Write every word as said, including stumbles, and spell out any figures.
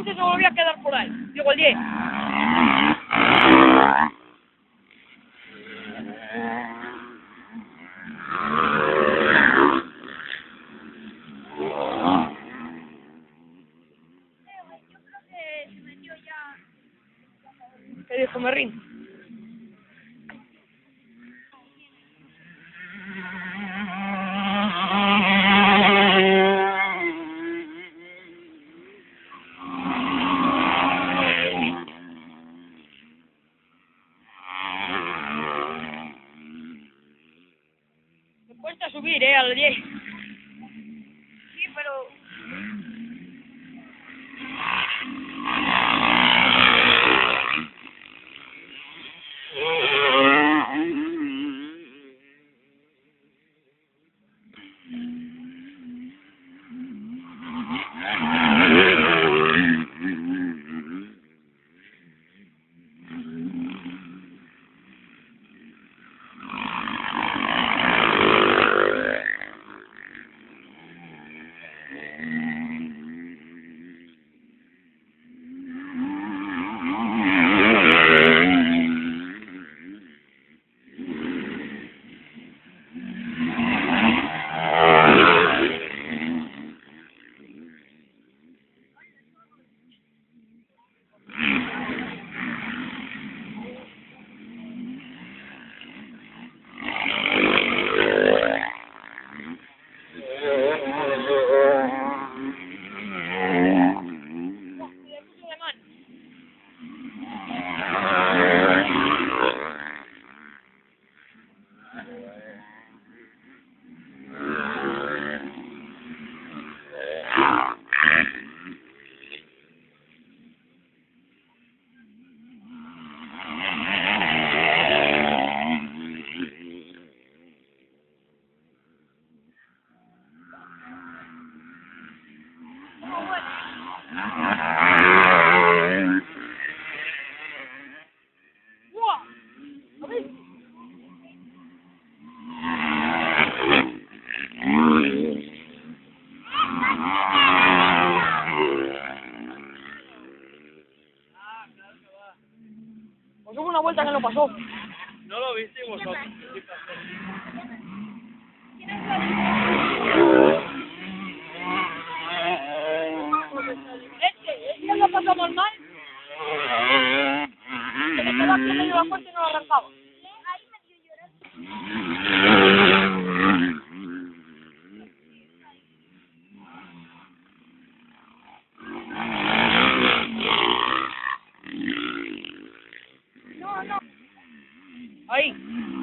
once se volvió a quedar por ahí. Digo, el diez. ¿Qué dijo Merrín? Me cuesta subir, eh, al diez. Sí, pero... Pues hubo una vuelta que no pasó. No lo viste vosotros. Este, este lo pasamos mal. Se me quedó aquí en medio de la puerta y no lo arrancaba. No, no. Ahí.